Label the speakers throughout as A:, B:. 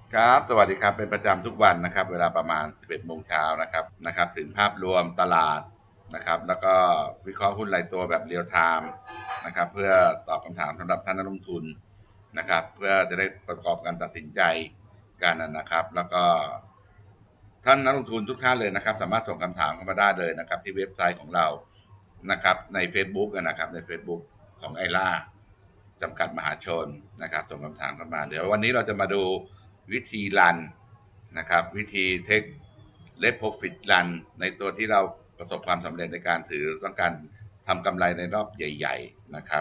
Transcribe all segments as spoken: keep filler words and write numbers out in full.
A: ครับสวัสดีครับเป็นประจำทุกวันนะครับเวลาประมาณสิบเอ็ดโมงเช้านะครับนะครับถึงภาพรวมตลาดนะครับแล้วก็วิเคราะห์หุ้นรายตัวแบบเรียลไทม์นะครับเพื่อตอบคำถามสำหรับท่านนักลงทุนนะครับเพื่อจะได้ประกอบการตัดสินใจกันนะครับแล้วก็ท่านนักลงทุนทุกท่านเลยนะครับสามารถส่งคำถามเข้ามาได้เลยนะครับที่เว็บไซต์ของเรานะครับใน เฟซบุ๊ก นะครับใน เฟซบุ๊ก ของไอล่าจำกัดมหาชนนะครับส่งคำถามเข้ามาเดี๋ยววันนี้เราจะมาดูวิธีรันนะครับวิธีเทคเลทโปรฟิตรันในตัวที่เราประสบความสำเร็จในการถือต้องการทำกำไรในรอบใหญ่ๆนะครับ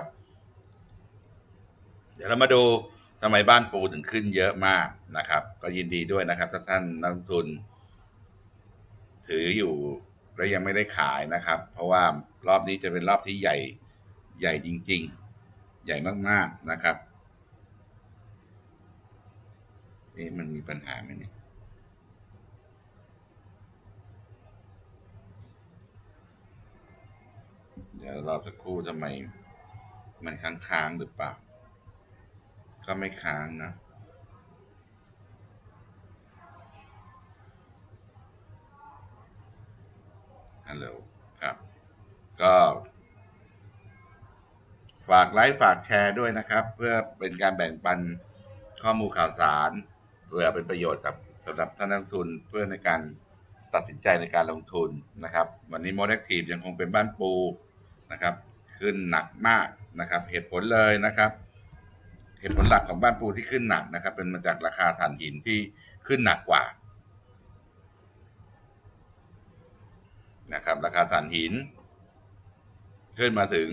A: เดี๋ยวเรามาดูทำไมบ้านปูถึงขึ้นเยอะมากนะครับก็ยินดีด้วยนะครับถ้าท่านนักลงทุนถืออยู่และยังไม่ได้ขายนะครับเพราะว่ารอบนี้จะเป็นรอบที่ใหญ่ใหญ่จริงๆใหญ่มากๆนะครับนี่มันมีปัญหาไหมเนี่ยเดี๋ยวรอสักครู่ทำไมมันค้างๆหรือเปล่าก็ไม่ค้างนะฮัลโหลครับก็ฝากไลค์ฝากแชร์ด้วยนะครับเพื่อเป็นการแบ่งปันข้อมูลข่าวสารเพื่อเป็นประโยชน์กับสำหรับท่านนักลงทุนเพื่อในการตัดสินใจในการลงทุนนะครับวันนี้โมเดลทีฟยังคงเป็นบ้านปูนะครับขึ้นหนักมากนะครับเหตุผลเลยนะครับเหตุผลหลักของบ้านปูที่ขึ้นหนักนะครับเป็นมาจากราคาถ่านหินที่ขึ้นหนักกว่านะครับราคาถ่านหินขึ้นมาถึง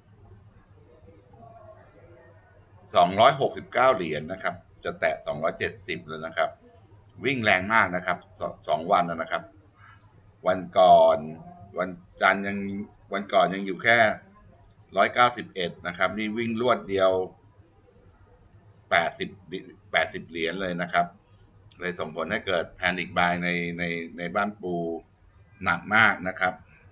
A: สองร้อยหกสิบเก้าเหรียญนะครับจะแตะสองร้อยเจ็ดสิบแล้วนะครับวิ่งแรงมากนะครับสสองวันนะครับวันก่อนวันจันทร์ยังวันก่อนยังอยู่แค่หนึ่งร้อยเก้าสิบเอ็ดนะครับนี่วิ่งรวดเดียวแปดสิบแปดสิบเหรียญเลยนะครับเลยส่งผลให้เกิดแพนิคบายในในในบ้านปูหนักมากนะครับ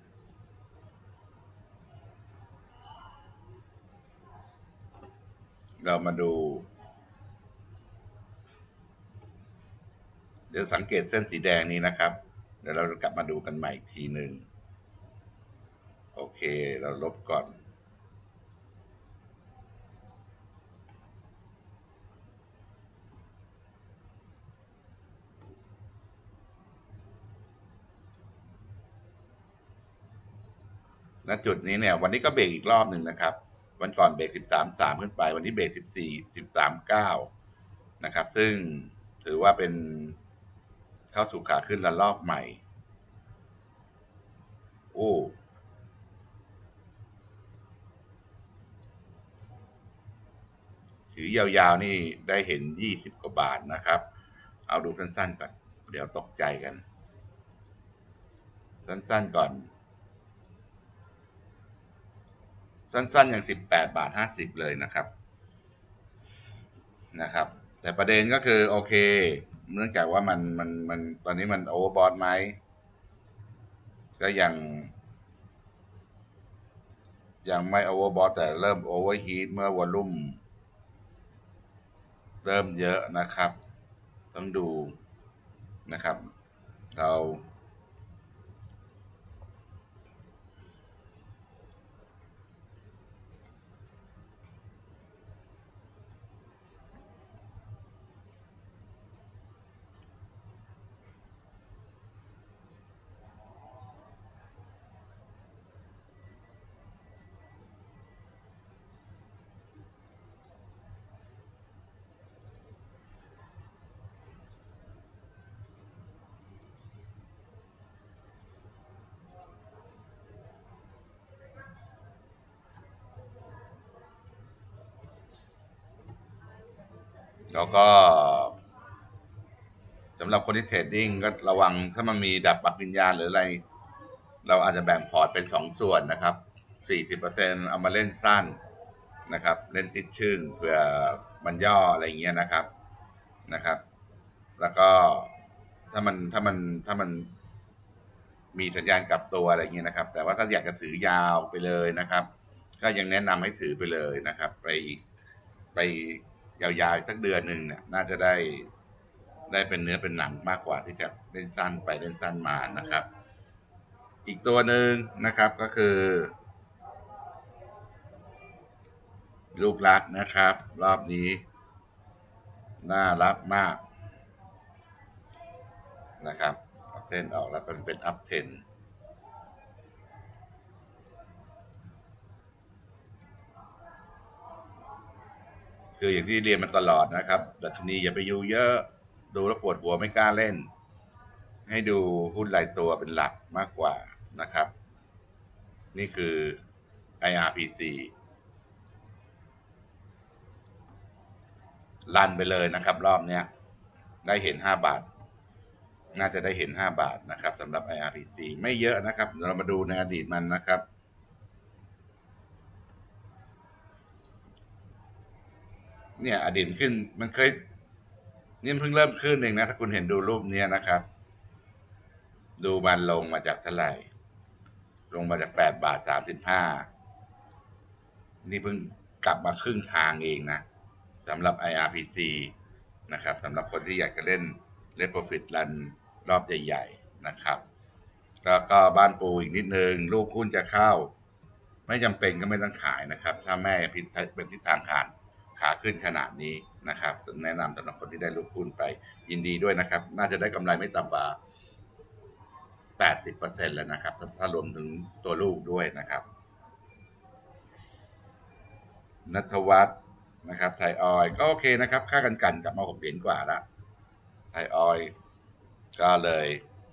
A: เรามาดูเดี๋ยวสังเกตเส้นสีแดงนี้นะครับเดี๋ยวเราจะกลับมาดูกันใหม่อีกทีหนึ่งโอเคเราลบก่อนณจุดนี้เนี่ยวันนี้ก็เบรกอีกรอบหนึ่งนะครับวันก่อนเบรกสิบสามสามขึ้นไปวันนี้เบรกสิบสี่สิบสามเก้านะครับซึ่งถือว่าเป็นเข้าสู่ขาขึ้นระลอกใหม่โอ้ถือยาวๆนี่ได้เห็นยี่สิบกว่าบาทนะครับเอาดูสั้นๆก่อนเดี๋ยวตกใจกันสั้นๆก่อนสั้นๆอย่างสิบแปดบาทห้าสิบเลยนะครับนะครับแต่ประเด็นก็คือโอเคเนื่องจากว่ามันมันมันตอนนี้มันโอเวอร์บอทไหมก็ยังยังไม่โอเวอร์บอทแต่เริ่มโอเวอร์ฮีทเมื่อวอลลุ่มเริ่มเยอะนะครับต้องดูนะครับเราแล้วก็สำหรับคนที่เทรดดิ้งก็ระวังถ้ามันมีดับปักวิญญาณหรืออะไรเราอาจจะแบ่งพอร์ตเป็นสองส่วนนะครับสี่สิบเปอร์เซ็นต์เอามาเล่นสั้นนะครับเล่นติดชึ่งเผื่อมันย่ออะไรอย่างเงี้ยนะครับนะครับแล้วก็ถ้ามันถ้ามันถ้ามันมีสัญญาณกลับตัวอะไรอย่างเงี้ยนะครับแต่ว่าถ้าอยากจะถือยาวไปเลยนะครับก็ยังแนะนำให้ถือไปเลยนะครับไปอีกไปยาวๆสักเดือนหนึ่งเนี่ยน่าจะได้ได้เป็นเนื้อเป็นหนังมากกว่าที่จะเล่นสั้นไปเล่นสั้นมานะครับ อีกตัวหนึ่งนะครับก็คือลูกรักนะครับรอบนี้น่ารักมากนะครับเส้นออกแล้วเป็นเป็นอัพเทนคืออย่างที่เรียนมาตลอดนะครับดัชนีอย่าไปยูเยอะดูแล้วปวดหัวไม่กล้าเล่นให้ดูหุ้นรายตัวเป็นหลักมากกว่านะครับนี่คือ ไอ อาร์ พี ซี ลันไปเลยนะครับรอบเนี้ยได้เห็นห้าบาทน่าจะได้เห็นห้าบาทนะครับสำหรับ ไอ อาร์ พี ซี ไม่เยอะนะครับเรามาดูในอดีตมันนะครับเนี่ยอดีตขึ้นมันเคยนี่เพิ่งเริ่มขึ้นเองนะถ้าคุณเห็นดูรูปนี้นะครับดูมันลงมาจากเท่าไหร่ลงมาจากแปดบาทสามสิบห้านี่เพิ่งกลับมาครึ่งทางเองนะสำหรับ ไอ อาร์ พี ซี นะครับสำหรับคนที่อยากจะเล่นเล่น Profit Run รอบใหญ่ๆนะครับแล้วก็บ้านปูอีกนิดนึงลูกหุ้นจะเข้าไม่จำเป็นก็ไม่ต้องขายนะครับถ้าแม่เป็นทิศทางขาขาขึ้นขนาดนี้นะครับแนะนำสำหรับคนที่ได้ลูกหุ้นไปยินดีด้วยนะครับน่าจะได้กำไรไม่ต่ำกว่า แปดสิบเปอร์เซ็นต์ แล้วนะครับถ้ารวมถึงตัวลูกด้วยนะครับณัฐวัฒน์นะครับไทยออยก็โอเคนะครับค่ากันกันกลับมาหกเหรียญกว่าละไทยออยก็เลย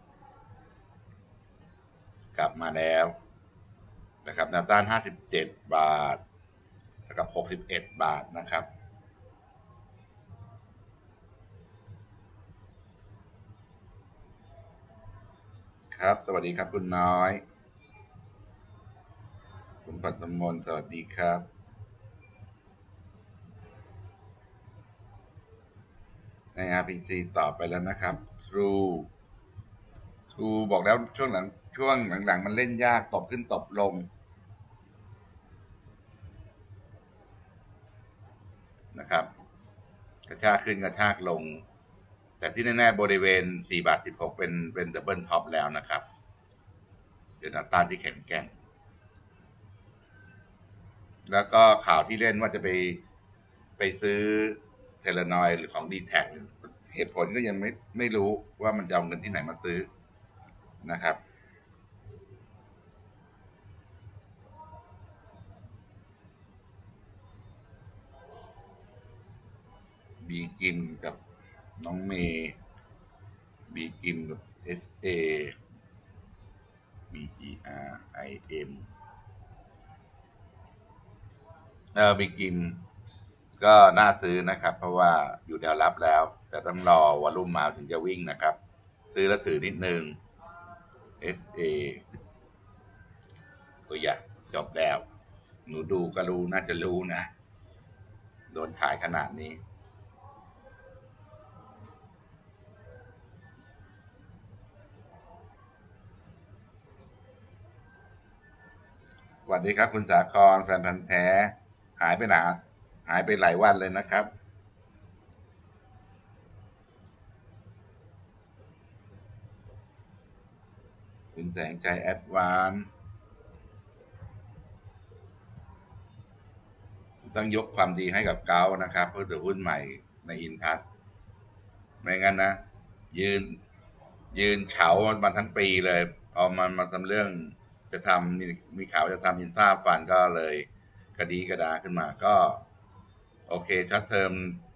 A: กลับมาแล้วนะครับแนวต้านห้าสิบเจ็ดบาทกับหกสิบเอ็ดบาทนะครับครับสวัสดีครับคุณน้อยคุณปัตมนสวัสดีครับใน อาร์ พี ซี ต่อไปแล้วนะครับ True True บอกแล้วช่วงหลังช่วงหลังๆมันเล่นยากตบขึ้นตบลงนะครับกระชากขึ้นกระชากลงแต่ที่แน่ๆบริเวณสี่บาทสิบหกเป็นเป็นดับเบิลท็อปแล้วนะครับเดี๋ยวแนวต้านที่แข็งแกร่งแล้วก็ข่าวที่เล่นว่าจะไปไปซื้อเทเลนอยหรือของ ดี แท็ก เหตุผลก็ยังไม่ไม่รู้ว่ามันจะเอาเงินที่ไหนมาซื้อนะครับบีกิมกับน้องเมย์บีกิมกับ เอส เอ บี จี อาร์ ไอ เอ็ม เออบีกิมก็น่าซื้อนะครับเพราะว่าอยู่แนวรับแล้วแต่ต้องรอวอลุ่มมาถึงจะวิ่งนะครับซื้อแล้วถือนิดนึง เอส เอ ก็อยากจบแล้วหนูดูก็รู้น่าจะรู้นะโดนขายขนาดนี้สวัสดีครับคุณสาครแฟนพันธ์แท้หายไปไหนหายไปหลายวันเลยนะครับคุณแสงใจแอดวานต้องยกความดีให้กับเกานะครับเพื่อถือหุ้นใหม่ในอินทัศไม่งั้นนะยืนยืนเฉามาทั้งปีเลยพอมันมาทำเรื่องจะทำมีมีข่าวจะทำอินซ่าฟันก็เลยกระดีกระดาขึ้นมาก็โอเคช็อตเทอม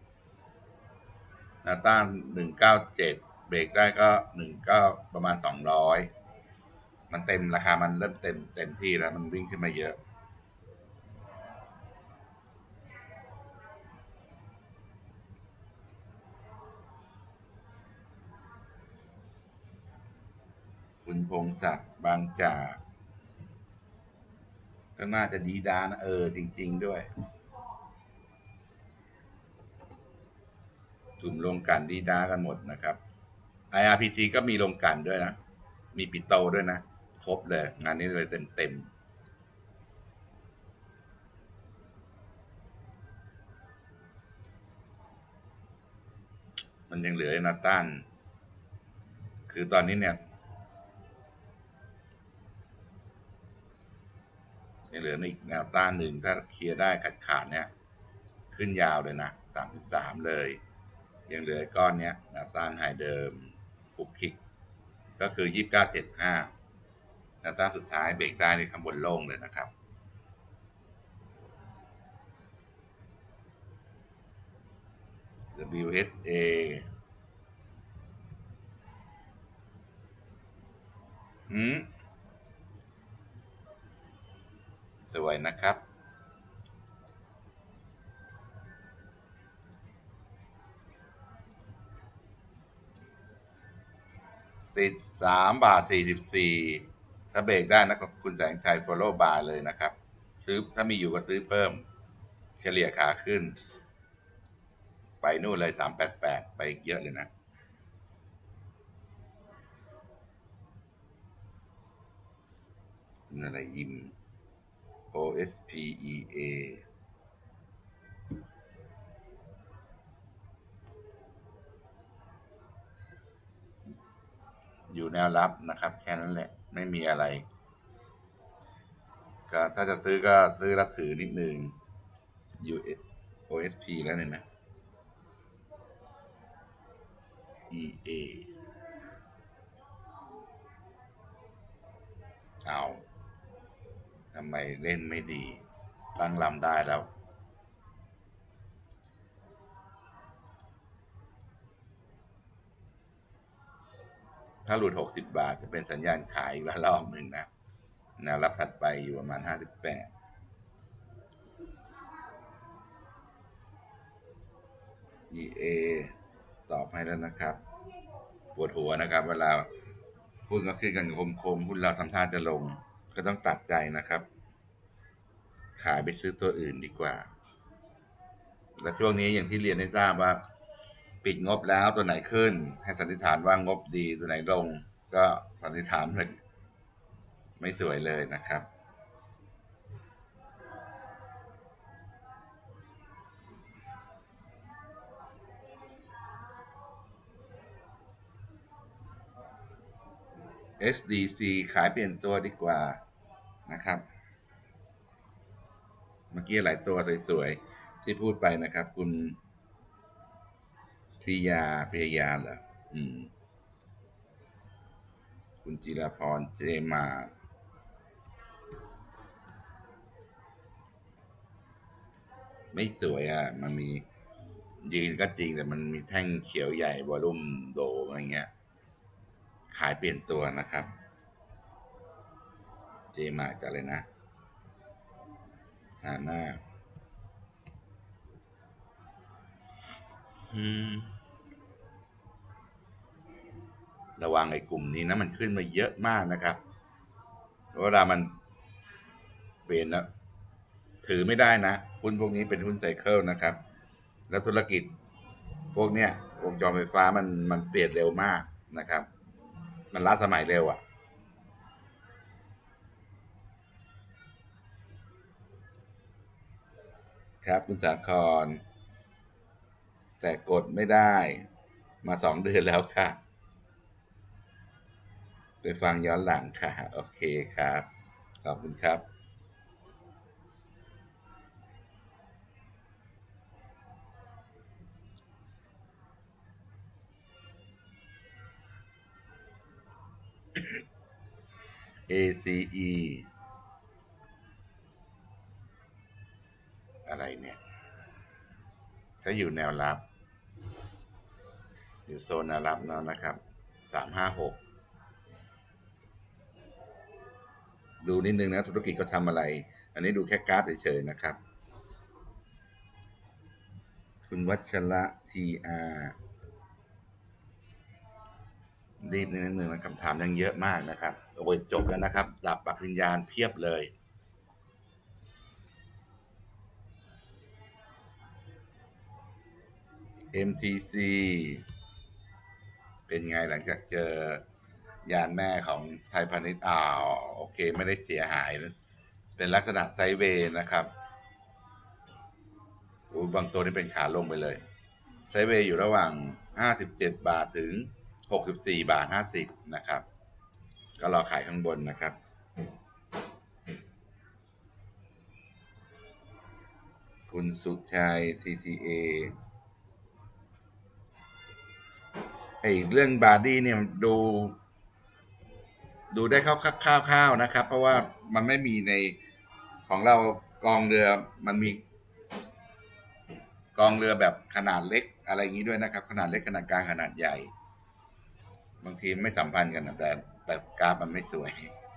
A: แนวต้านหนึ่งเก้าเจ็ดเบรกได้ก็หนึ่งเก้าประมาณสองร้อยมันเต็มราคามันเริ่มเต็มเต็มที่แล้วมันวิ่งขึ้นมาเยอะคุณพงศักดิ์บางจากก็น่าจะดีดานะเออจริงๆด้วยกลุ่มโรงกลั่นดีดากันหมดนะครับ ไอ อาร์ พี ซี ก็มีโรงกลั่นด้วยนะมีปิโตด้วยนะครบเลยงานนี้เลยเต็มเต็มมันยังเหลือแนวต้านคือตอนนี้เนี่ยยังเหลืออีกแนวต้านหนึ่งถ้าเคลียร์ได้ขาดขาดเนี่ยขึ้นยาวเลยนะสามสิบสามเลยยังเหลือก้อนเนี้ยแนวต้านไฮเดิมปุกคิกก็คือยี่สิบเก้าเจ็ดห้าแนวต้านสุดท้ายเบรกได้ในข้างบนโล่งเลยนะครับ ดับเบิลยู เอส เอ หืมสวยนะครับติดสามบาทสี่สิบสี่ถ้าเบรกได้นะคุณแสงชัย follow bar เลยนะครับซื้อถ้ามีอยู่ก็ซื้อเพิ่มเฉลี่ยขาขึ้นไปนู่นเลยสามแปดแปดไปเยอะเลยนะอะไรยิม โอ เอส พี อี เอ อยู่แนวรับนะครับแค่นั้นแหละไม่มีอะไรก็ถ้าจะซื้อก็ซื้อแล้วถือนิดนึง โอ เอส พี แล้วเนี่ยนะ อี เอ เอาทำไมเล่นไม่ดีตั้งลำได้แล้วถ้าหลุดหกสิบบาทจะเป็นสัญญาณขายอีกรอบหนึ่งนะแนวรับถัดไปอยู่ประมาณห้าสิบแปด อี เอ ตอบให้แล้วนะครับปวดหัวนะครับเวลาหุ้นก็ขึ้นกันคมๆหุ้นเราทำท่าจะลงก็ต้องตัดใจนะครับขายไปซื้อตัวอื่นดีกว่าและช่วงนี้อย่างที่เรียนให้ทราบว่าปิดงบแล้วตัวไหนขึ้นให้สันนิษฐานว่างบดีตัวไหนลงก็สันนิษฐานเลยไม่สวยเลยนะครับ เอส ดี ซี ขายเปลี่ยนตัวดีกว่านะครับเมื่อกี้หลายตัวสวยๆที่พูดไปนะครับคุณพิยาพิยาเหรออืมคุณจิราพรเจมาไม่สวยอ่ะมันมียืนก็จริงแต่มันมีแท่งเขียวใหญ่วอลุ่มโดอะไรเงี้ยขายเปลี่ยนตัวนะครับเจมากับอะไรนะหาหน้าอืมระวังไอ้กลุ่มนี้นะมันขึ้นมาเยอะมากนะครับเวลามันเปลี่ยนแล้วถือไม่ได้นะหุ้นพวกนี้เป็นหุ้นไซเคิลนะครับแล้วธุรกิจพวกเนี้ยวงจรไฟฟ้ามันมันเปลี่ยนเร็วมากนะครับมันล้าสมัยเร็วอ่ะครับคุณสาครแต่กดไม่ได้มาสองเดือนแล้วค่ะไปฟังย้อนหลังค่ะโอเคครับขอบคุณครับ เอ ซี อี อะไรเนี่ยถ้าอยู่แนวรับอยู่โซนแนวรับแล้วนะครับสามห้าหกดูนิดนึงนะธุรกิจเขาทำอะไรอันนี้ดูแค่กราฟเฉยๆนะครับคุณวัชระทีอาร์รีบนิดนึงนะคำถามยังเยอะมากนะครับโอ้ยจบแล้วนะครับดับปริญญาณเพียบเลย เอ็ม ที ซี เป็นไงหลังจากเจอยานแม่ของไทยพาณิชย์อ่าวโอเคไม่ได้เสียหายเป็นลักษณะไซด์เวย์นะครับบางตัวนี่เป็นขาลงไปเลยไซด์เวย์อยู่ระหว่างห้าสิบเจ็ดบาทถึงหกสิบสี่บาทห้าสิบนะครับก็รอขายข้างบนนะครับคุณสุชัย ที ที เอ ไอเรื่องบาร์ดี้เนี่ยดูดูได้คร่าวๆนะครับ เพราะว่ามันไม่มีในของเรากองเรือมันมีกองเรือแบบขนาดเล็กอะไรอย่างนี้ด้วยนะครับ ขนาดเล็กขนาดกลางขนาดใหญ่บางทีไม่สัมพันธ์กันนะแต่แต่กราฟมันไม่สวย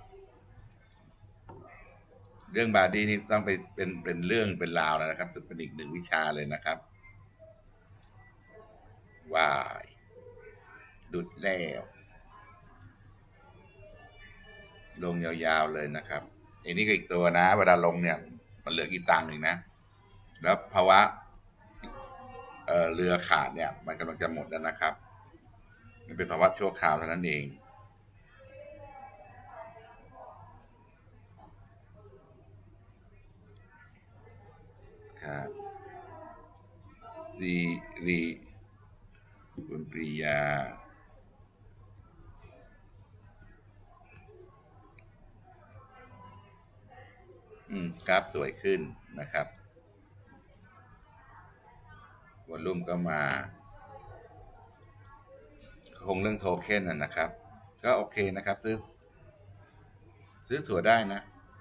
A: เรื่องบาร์ดี้นี่ต้องไปเป็นเป็นเรื่องเป็นราวแล้วนะครับเป็นอีกหนึ่งวิชาเลยนะครับว้ายดุดแล้วลงยาวๆเลยนะครับอันนี้ก็อีกตัวนะเวลาลงเนี่ยมันเหลือกี่ตังค์เองนะแล้วภาวะเอ่อเรือขาดเนี่ยมันกำลังจะหมดแล้วนะครับมันเป็นภาวะชั่วคราวเท่านั้นเองครับซีรีคุณปริยาอืมกราฟสวยขึ้นนะครับวอลลุ่มก็มาคงเรื่องโทเค็นนะครับก็โอเคนะครับซื้อซื้อถั่วได้นะ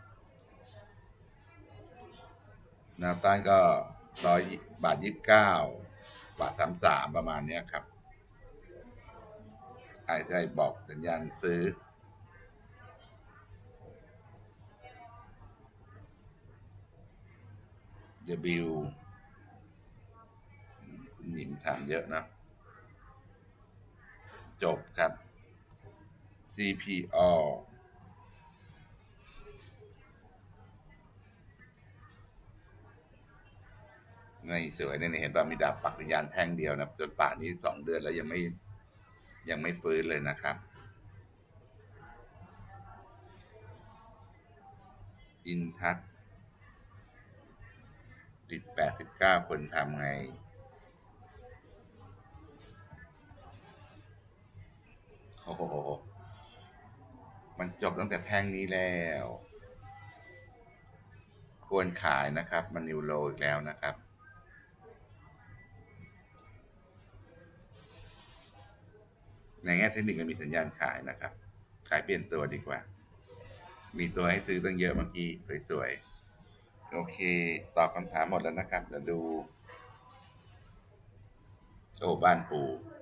A: แนวต้านก็ร้อยบาทยี่สิบเก้าบาทสามสามประมาณนี้ครับไอ้ได้บอกสัญญาณซื้อ W คุณหนิมถามเยอะนะจบครับ ซี พี โอ ไม่สวยเนี่ยเห็นป่ะมีดาบปักวิญญาณแท่งเดียวนะจนป่านนี้สองเดือนแล้วยังไม่ยังไม่ฟื้นเลยนะครับอินทัศติดแปดสิบเก้าคนทำไงโอ้โหมันจบตั้งแต่แท่งนี้แล้วควรขายนะครับมันนิวโลอีกแล้วนะครับในแง่เทคนิคมันมีสัญญาณขายนะครับขายเปลี่ยนตัวดีกว่ามีตัวให้ซื้อตั้งเยอะเมื่อกี้สวยๆโอเคตอบคำถามหมดแล้วนะครับเดี๋ยวดูโอ้บ้านปู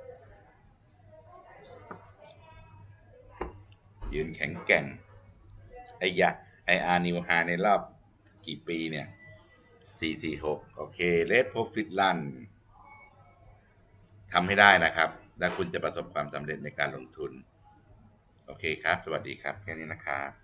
A: ยืนแข็งแกร่งไอ้ยะไออาร์นิวไฮในรอบกี่ปีเนี่ยสี่สี่หกโอเคเลทโปรฟิตลันทำให้ได้นะครับแล้วคุณจะประสบความสำเร็จในการลงทุนโอเคครับสวัสดีครับแค่นี้นะครับ